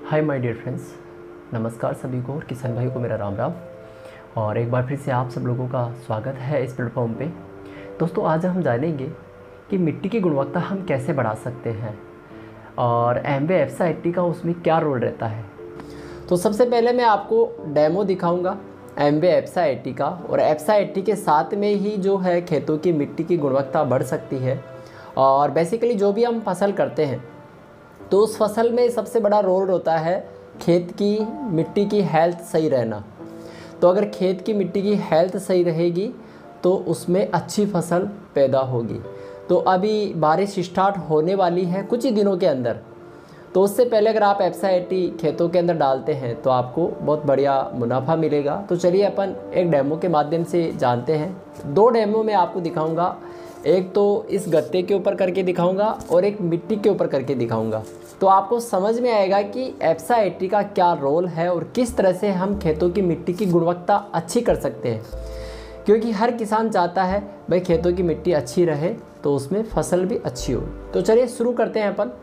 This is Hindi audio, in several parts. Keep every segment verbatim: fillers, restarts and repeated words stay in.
हाय माय डियर फ्रेंड्स, नमस्कार सभी को और किसान भाई को मेरा राम राम। और एक बार फिर से आप सब लोगों का स्वागत है इस प्लेटफॉर्म पे। दोस्तों, आज हम जानेंगे कि मिट्टी की गुणवत्ता हम कैसे बढ़ा सकते हैं और एमवे एफसा एट्टी का उसमें क्या रोल रहता है। तो सबसे पहले मैं आपको डेमो दिखाऊंगा एमवे एफसा एट्टी का, और एफसा एट्टी के साथ में ही जो है खेतों की मिट्टी की गुणवत्ता बढ़ सकती है। और बेसिकली जो भी हम फसल करते हैं तो उस फसल में सबसे बड़ा रोल होता है खेत की मिट्टी की हेल्थ सही रहना। तो अगर खेत की मिट्टी की हेल्थ सही रहेगी तो उसमें अच्छी फसल पैदा होगी। तो अभी बारिश स्टार्ट होने वाली है कुछ ही दिनों के अंदर, तो उससे पहले अगर आप एफसा एट्टी खेतों के अंदर डालते हैं तो आपको बहुत बढ़िया मुनाफा मिलेगा। तो चलिए अपन एक डेमो के माध्यम से जानते हैं। दो डेमो मैं आपको दिखाऊंगा, एक तो इस गत्ते के ऊपर करके दिखाऊंगा और एक मिट्टी के ऊपर करके दिखाऊंगा। तो आपको समझ में आएगा कि एफसा एट्टी का क्या रोल है और किस तरह से हम खेतों की मिट्टी की गुणवत्ता अच्छी कर सकते हैं। क्योंकि हर किसान चाहता है भाई खेतों की मिट्टी अच्छी रहे तो उसमें फसल भी अच्छी हो। तो चलिए शुरू करते हैं अपन।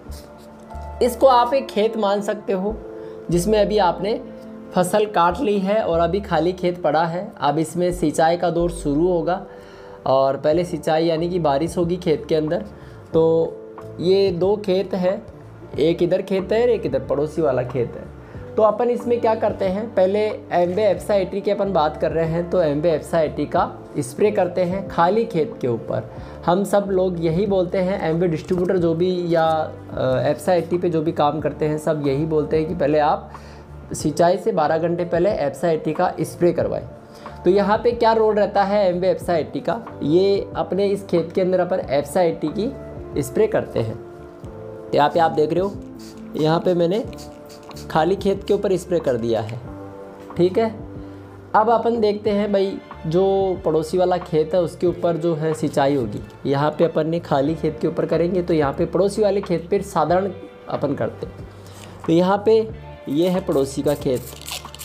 इसको आप एक खेत मान सकते हो जिसमें अभी आपने फसल काट ली है और अभी खाली खेत पड़ा है। अब इसमें सिंचाई का दौर शुरू होगा और पहले सिंचाई यानी कि बारिश होगी खेत के अंदर। तो ये दो खेत है, एक इधर खेत है और एक इधर पड़ोसी वाला खेत है। तो अपन इसमें क्या करते हैं, पहले एमवे एफसा एट्टी की अपन बात कर रहे हैं तो एमवे एफसा एट्टी का स्प्रे करते हैं खाली खेत के ऊपर। हम सब लोग यही बोलते हैं, एमवे डिस्ट्रीब्यूटर जो भी या एफसा एट्टी पे जो भी काम करते हैं सब यही बोलते हैं कि पहले आप सिंचाई से बारह घंटे पहले एफसा एट्टी का स्प्रे करवाएं। तो यहाँ पे क्या रोल रहता है एमवे एफसा एट्टी का, ये अपने इस खेत के अंदर अपन एफसा एट्टी की स्प्रे करते हैं। यहाँ पे आप देख रहे हो, यहाँ पे मैंने खाली खेत के ऊपर स्प्रे कर दिया है, ठीक है। अब अपन देखते हैं भाई जो पड़ोसी वाला खेत है उसके ऊपर जो है सिंचाई होगी। यहाँ पे अपन ने खाली खेत के ऊपर करेंगे तो यहाँ पे पड़ोसी वाले खेत पे साधारण अपन करते हैं। तो यहाँ पे ये है पड़ोसी का खेत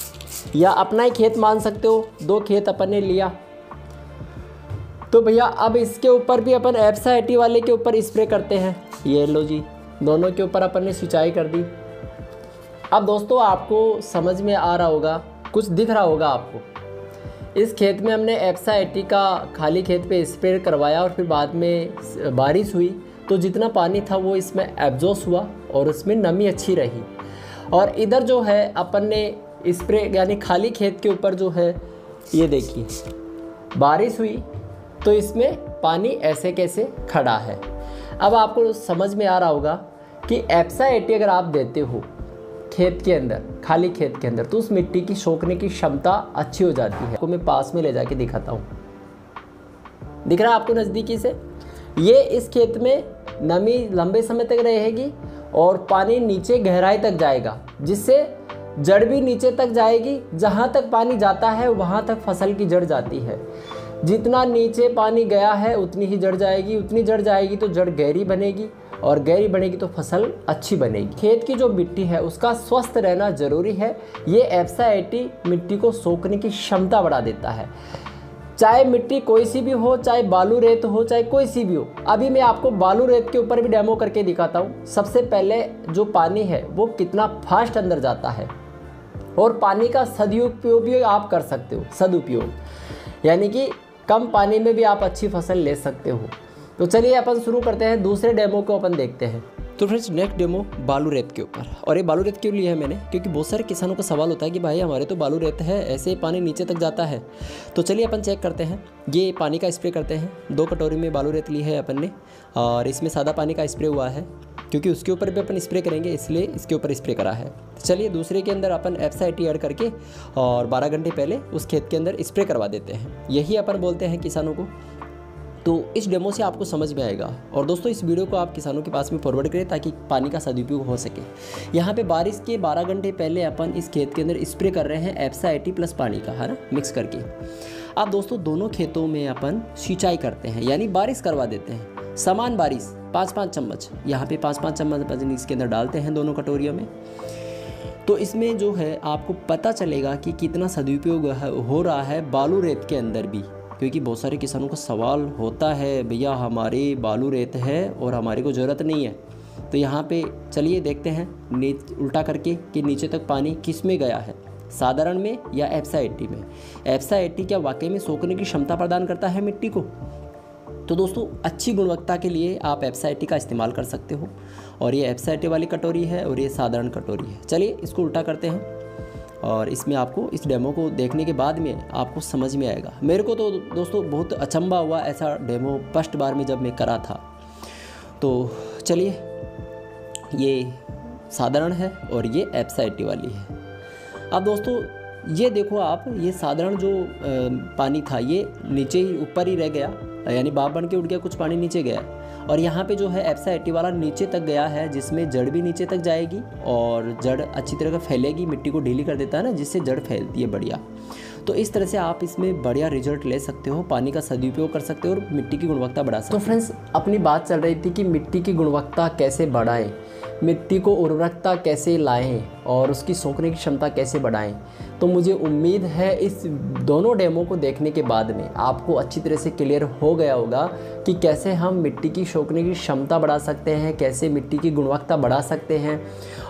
या अपना ही खेत मान सकते हो, दो खेत अपन ने लिया। तो भैया अब इसके ऊपर भी अपन एफसा एट्टी वाले के ऊपर स्प्रे करते हैं। ये लो जी, दोनों के ऊपर अपन ने सिंचाई कर दी। अब दोस्तों आपको समझ में आ रहा होगा, कुछ दिख रहा होगा आपको। इस खेत में हमने एफसा एट्टी का खाली खेत पे स्प्रे करवाया और फिर बाद में बारिश हुई तो जितना पानी था वो इसमें एब्जॉर्ब हुआ और उसमें नमी अच्छी रही। और इधर जो है अपन ने स्प्रे यानी खाली खेत के ऊपर जो है ये देखिए बारिश हुई तो इसमें पानी ऐसे कैसे खड़ा है। अब आपको समझ में आ रहा होगा कि एफसा एट्टी अगर आप देते हो खेत के अंदर, खाली खेत के अंदर, तो उस मिट्टी की सोखने की क्षमता अच्छी हो जाती है। आपको मैं पास में ले जाके दिखाता हूँ, दिख रहा है आपको नज़दीकी से। ये इस खेत में नमी लंबे समय तक रहेगी और पानी नीचे गहराई तक जाएगा, जिससे जड़ भी नीचे तक जाएगी। जहाँ तक पानी जाता है वहाँ तक फसल की जड़ जाती है। जितना नीचे पानी गया है उतनी ही जड़ जाएगी, उतनी जड़ जाएगी तो जड़ गहरी बनेगी और गहरी बनेगी तो फसल अच्छी बनेगी। खेत की जो मिट्टी है उसका स्वस्थ रहना जरूरी है। ये एफसा एट्टी मिट्टी को सोखने की क्षमता बढ़ा देता है, चाहे मिट्टी कोई सी भी हो, चाहे बालू रेत हो, चाहे कोई सी भी हो। अभी मैं आपको बालू रेत के ऊपर भी डेमो करके दिखाता हूँ। सबसे पहले जो पानी है वो कितना फास्ट अंदर जाता है और पानी का सदुपयोग भी आप कर सकते हो। सदुपयोग यानी कि कम पानी में भी आप अच्छी फसल ले सकते हो। तो चलिए अपन शुरू करते हैं, दूसरे डेमो को अपन देखते हैं। तो फ्रेंड्स नेक्स्ट डेमो बालू रेत के ऊपर। और ये बालू रेत क्यों लिया है मैंने, क्योंकि बहुत सारे किसानों का सवाल होता है कि भाई हमारे तो बालू रेत है, ऐसे पानी नीचे तक जाता है। तो चलिए अपन चेक करते हैं। ये पानी का स्प्रे करते हैं। दो कटोरी में बालू रेत ली है अपन ने और इसमें सादा पानी का स्प्रे हुआ है, क्योंकि उसके ऊपर भी अपन स्प्रे करेंगे इसलिए इसके ऊपर स्प्रे करा है। चलिए दूसरे के अंदर अपन एफसा एट्टी ऐड करके और बारह घंटे पहले उस खेत के अंदर स्प्रे करवा देते हैं। यही अपन बोलते हैं किसानों को। तो इस डेमो से आपको समझ में आएगा। और दोस्तों इस वीडियो को आप किसानों के पास में फॉरवर्ड करें ताकि पानी का सदुपयोग हो सके। यहाँ पे बारिश के बारह घंटे पहले अपन इस खेत के अंदर स्प्रे कर रहे हैं एफसा एट्टी प्लस पानी का, है ना, मिक्स करके। अब दोस्तों दोनों खेतों में अपन सिंचाई करते हैं यानी बारिश करवा देते हैं, समान बारिश, पाँच पाँच चम्मच। यहाँ पे पाँच पाँच चम्मच अपन इसके अंदर डालते हैं दोनों कटोरियों में। तो इसमें जो है आपको पता चलेगा कि कितना सदुपयोग हो रहा है बालू रेत के अंदर भी। क्योंकि बहुत सारे किसानों का सवाल होता है, भैया हमारे बालू रेत है और हमारे को ज़रूरत नहीं है, तो यहाँ पे चलिए देखते हैं नीचे उल्टा करके कि नीचे तक पानी किस में गया है, साधारण में या एप्सा एटी में। एप्सा एटी क्या वाकई में सोखने की क्षमता प्रदान करता है मिट्टी को? तो दोस्तों अच्छी गुणवत्ता के लिए आप एप्सा एटी का इस्तेमाल कर सकते हो। और ये एप्सा एटी वाली कटोरी है और ये साधारण कटोरी है। चलिए इसको उल्टा करते हैं और इसमें आपको इस डेमो को देखने के बाद में आपको समझ में आएगा। मेरे को तो दोस्तों बहुत अचंभा हुआ ऐसा डेमो फर्स्ट बार में जब मैं करा था। तो चलिए ये साधारण है और ये एप्सा एटी वाली है। अब दोस्तों ये देखो आप, ये साधारण जो पानी था ये नीचे ही ऊपर ही रह गया, यानी भाप बन के उड़ गया, कुछ पानी नीचे गया। और यहाँ पे जो है एप्सा एटी वाला नीचे तक गया है, जिसमें जड़ भी नीचे तक जाएगी और जड़ अच्छी तरह का फैलेगी, मिट्टी को ढीली कर देता है ना, जिससे जड़ फैलती है बढ़िया। तो इस तरह से आप इसमें बढ़िया रिजल्ट ले सकते हो, पानी का सदुपयोग कर सकते हो और मिट्टी की गुणवत्ता बढ़ा सकते हो। तो फ्रेंड्स अपनी बात चल रही थी कि मिट्टी की गुणवत्ता कैसे बढ़ाएं, मिट्टी को उर्वरकता कैसे लाएं और उसकी सोखने की क्षमता कैसे बढ़ाएं। तो मुझे उम्मीद है इस दोनों डेमो को देखने के बाद में आपको अच्छी तरह से क्लियर हो गया होगा कि कैसे हम मिट्टी की सोखने की क्षमता बढ़ा सकते हैं, कैसे मिट्टी की गुणवत्ता बढ़ा सकते हैं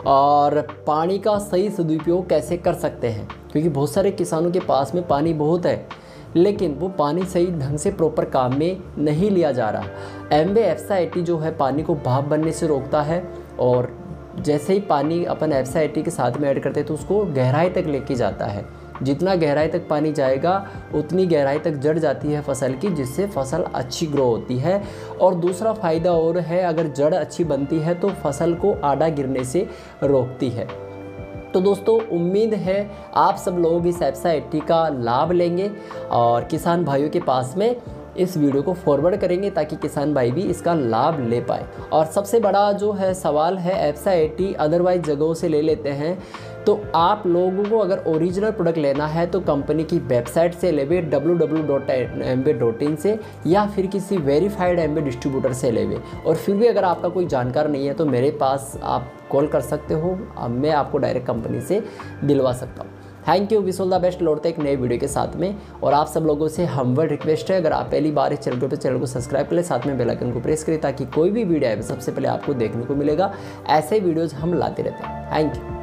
और पानी का सही सदुपयोग कैसे कर सकते हैं। क्योंकि बहुत सारे किसानों के पास में पानी बहुत है लेकिन वो पानी सही ढंग से प्रॉपर काम में नहीं लिया जा रहा। एमवे एप्सा एटी जो है पानी को भाप बनने से रोकता है और जैसे ही पानी अपन एप्सा एटी के साथ में ऐड करते हैं तो उसको गहराई तक लेके जाता है। जितना गहराई तक पानी जाएगा उतनी गहराई तक जड़ जाती है फसल की, जिससे फसल अच्छी ग्रो होती है। और दूसरा फ़ायदा और है, अगर जड़ अच्छी बनती है तो फसल को आड़ा गिरने से रोकती है। तो दोस्तों उम्मीद है आप सब लोग इस एप्सा एटी का लाभ लेंगे और किसान भाइयों के पास में इस वीडियो को फॉरवर्ड करेंगे ताकि किसान भाई भी इसका लाभ ले पाए। और सबसे बड़ा जो है सवाल है, एप्सा एटी अदरवाइज जगहों से ले लेते हैं, तो आप लोगों को अगर ओरिजिनल प्रोडक्ट लेना है तो कंपनी की वेबसाइट से लेवे W W W dot M B dot in से, या फिर किसी वेरीफाइड एम बी डिस्ट्रीब्यूटर से लेवे। और फिर भी अगर आपका कोई जानकार नहीं है तो मेरे पास आप कॉल कर सकते हो, मैं आपको डायरेक्ट कंपनी से दिलवा सकता हूँ। Thank you, wish all the best. लौटते एक नए वीडियो के साथ में। और आप सब लोगों से हम्बल रिक्वेस्ट है, अगर आप पहली बार इस चैनल पर चैनल को सब्सक्राइब कर ले, साथ में बेल आइकन को प्रेस करें ताकि कोई भी वीडियो आए सबसे पहले आपको देखने को मिलेगा। ऐसे वीडियोज़ हम लाते रहते हैं। Thank you.